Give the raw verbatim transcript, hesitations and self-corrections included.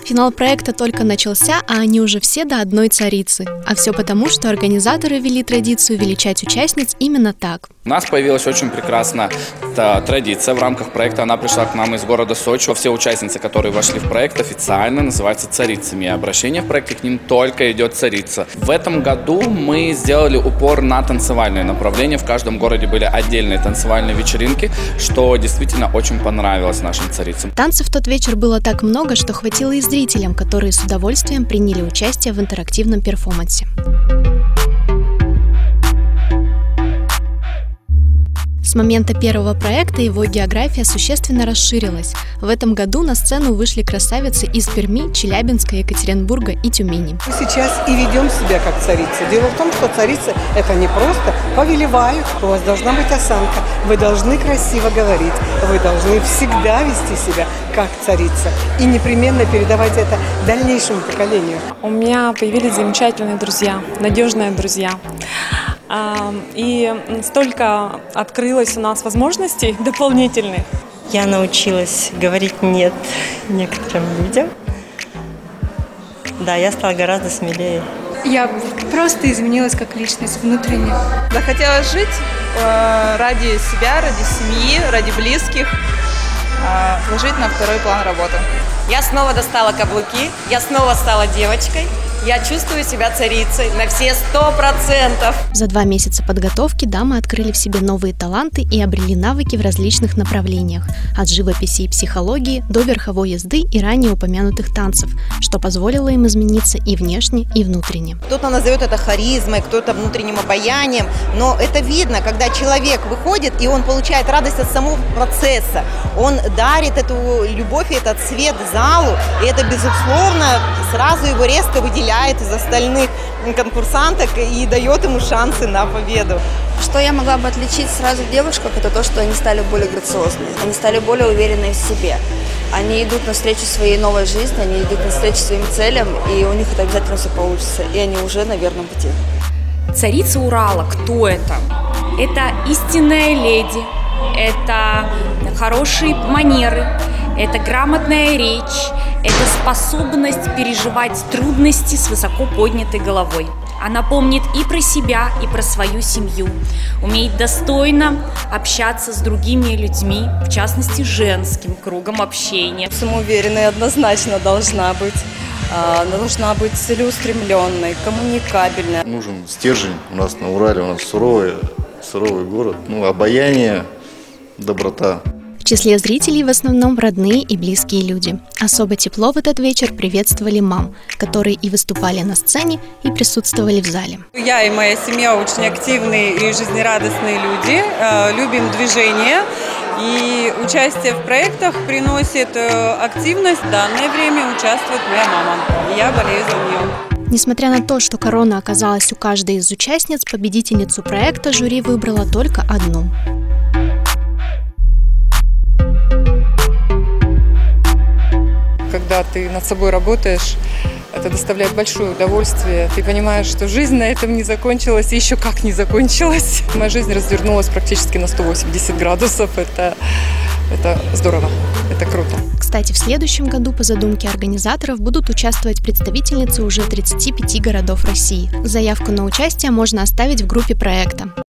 Финал проекта только начался, а они уже все до одной царицы. А все потому, что организаторы ввели традицию величать участниц именно так. У нас появилась очень прекрасная традиция. В рамках проекта она пришла к нам из города Сочи. Все участницы, которые вошли в проект, официально называются царицами. И обращение в проекте к ним только идет царица. В этом году мы сделали упор на танцевальное направление. В каждом городе были отдельные танцевальные вечеринки, что действительно очень понравилось нашим царицам. Танцев в тот вечер было так много, что хватило и зрителям, которые с удовольствием приняли участие в интерактивном перформансе. С момента первого проекта его география существенно расширилась. В этом году на сцену вышли красавицы из Перми, Челябинска, Екатеринбурга и Тюмени. Мы сейчас и ведем себя как царица. Дело в том, что царица – это не просто повелевают, у вас должна быть осанка, вы должны красиво говорить, вы должны всегда вести себя как царица и непременно передавать это дальнейшему поколению. У меня появились замечательные друзья, надежные друзья. И столько открылось у нас возможностей дополнительных. Я научилась говорить «нет» некоторым людям. Да, я стала гораздо смелее. Я просто изменилась как личность внутренне. Захотела жить э, ради себя, ради семьи, ради близких, э, сложить на второй план работы. Я снова достала каблуки, я снова стала девочкой. Я чувствую себя царицей на все сто процентов. За два месяца подготовки дамы открыли в себе новые таланты и обрели навыки в различных направлениях. От живописи и психологии до верховой езды и ранее упомянутых танцев, что позволило им измениться и внешне, и внутренне. Кто-то назовет это харизмой, кто-то внутренним обаянием, но это видно, когда человек выходит и он получает радость от самого процесса. Он дарит эту любовь и этот свет залу, и это, безусловно, сразу его резко выделяет из остальных конкурсанток и дает ему шансы на победу. Что я могла бы отличить сразу в девушках, это то, что они стали более грациозными, они стали более уверенные в себе. Они идут навстречу своей новой жизни, они идут навстречу своим целям, и у них это обязательно все получится, и они уже на верном пути. Царица Урала, кто это? Это истинная леди, это хорошие манеры, это грамотная речь, это способность переживать трудности с высоко поднятой головой. Она помнит и про себя, и про свою семью, умеет достойно общаться с другими людьми, в частности, женским кругом общения. Самоуверенной однозначно должна быть. Она должна быть целеустремленной, коммуникабельной. Нужен стержень. У нас на Урале, у нас суровый, суровый город. Ну, обаяние, доброта. В числе зрителей в основном родные и близкие люди. Особо тепло в этот вечер приветствовали мам, которые и выступали на сцене, и присутствовали в зале. Я и моя семья очень активные и жизнерадостные люди, любим движение, и участие в проектах приносит активность. В данное время участвует моя мама, и я болею за нее. Несмотря на то, что корона оказалась у каждой из участниц, победительницу проекта жюри выбрало только одну. Когда ты над собой работаешь, это доставляет большое удовольствие. Ты понимаешь, что жизнь на этом не закончилась, и еще как не закончилась. Моя жизнь развернулась практически на сто восемьдесят градусов. Это, это здорово, это круто. Кстати, в следующем году по задумке организаторов будут участвовать представительницы уже тридцати пяти городов России. Заявку на участие можно оставить в группе проекта.